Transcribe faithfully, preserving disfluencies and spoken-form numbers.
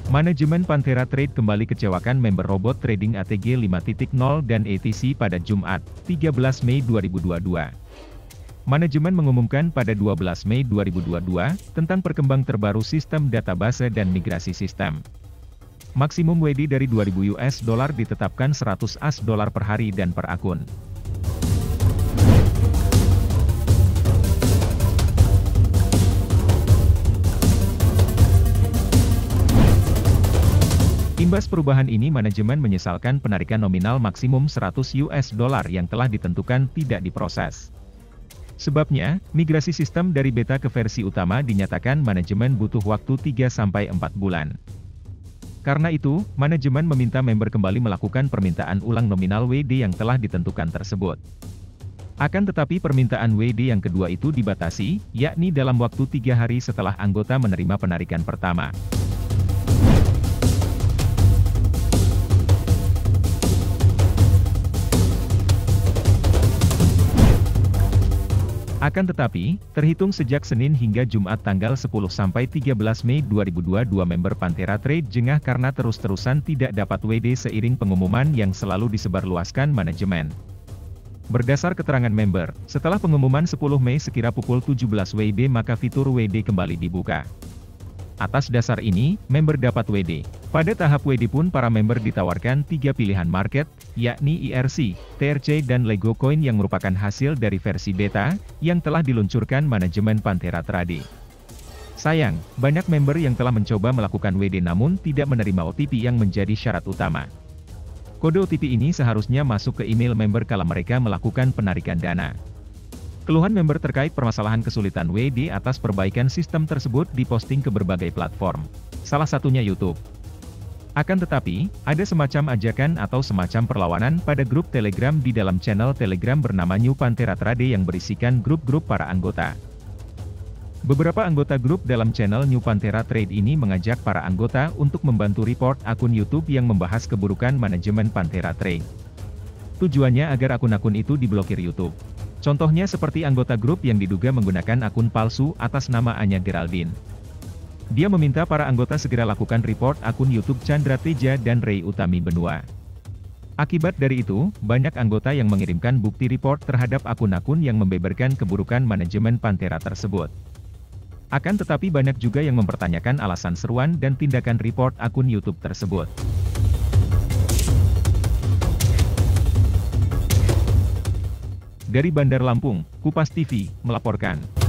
Manajemen Panthera Trade kembali kecewakan member robot trading A T G lima titik nol dan A T C pada Jumat, tiga belas Mei dua ribu dua puluh dua. Manajemen mengumumkan pada dua belas Mei dua ribu dua puluh dua, tentang perkembang terbaru sistem database dan migrasi sistem. Maksimum W D dari dua ribu U S dollar ditetapkan seratus A S dolar per hari dan per akun. Imbas perubahan ini manajemen menyesalkan penarikan nominal maksimum seratus U S dollar yang telah ditentukan tidak diproses. Sebabnya, migrasi sistem dari beta ke versi utama dinyatakan manajemen butuh waktu tiga sampai empat bulan. Karena itu, manajemen meminta member kembali melakukan permintaan ulang nominal W D yang telah ditentukan tersebut. Akan tetapi permintaan W D yang kedua itu dibatasi, yakni dalam waktu tiga hari setelah anggota menerima penarikan pertama. Akan tetapi, terhitung sejak Senin hingga Jumat tanggal sepuluh sampai tiga belas Mei dua ribu dua puluh dua member Panthera Trade jengah karena terus-terusan tidak dapat W D seiring pengumuman yang selalu disebarluaskan manajemen. Berdasar keterangan member, setelah pengumuman sepuluh Mei sekira pukul tujuh belas W I B maka fitur W D kembali dibuka. Atas dasar ini, member dapat W D. Pada tahap W D pun para member ditawarkan tiga pilihan market, yakni I R C, T R C dan Lego Coin yang merupakan hasil dari versi beta, yang telah diluncurkan manajemen Panthera Trade. Sayang, banyak member yang telah mencoba melakukan W D namun tidak menerima O T P yang menjadi syarat utama. Kode O T P ini seharusnya masuk ke email member kala mereka melakukan penarikan dana. Keluhan member terkait permasalahan kesulitan W D atas perbaikan sistem tersebut diposting ke berbagai platform, salah satunya YouTube. Akan tetapi, ada semacam ajakan atau semacam perlawanan pada grup Telegram di dalam channel Telegram bernama New Panthera Trade yang berisikan grup-grup para anggota. Beberapa anggota grup dalam channel New Panthera Trade ini mengajak para anggota untuk membantu report akun YouTube yang membahas keburukan manajemen Panthera Trade. Tujuannya agar akun-akun itu diblokir YouTube. Contohnya seperti anggota grup yang diduga menggunakan akun palsu atas nama Anya Geraldine. Dia meminta para anggota segera lakukan report akun YouTube Chandra Teja dan Ray Utami Benua. Akibat dari itu, banyak anggota yang mengirimkan bukti report terhadap akun-akun yang membeberkan keburukan manajemen Panthera tersebut. Akan tetapi banyak juga yang mempertanyakan alasan seruan dan tindakan report akun YouTube tersebut. Dari Bandar Lampung, Kupas T V melaporkan.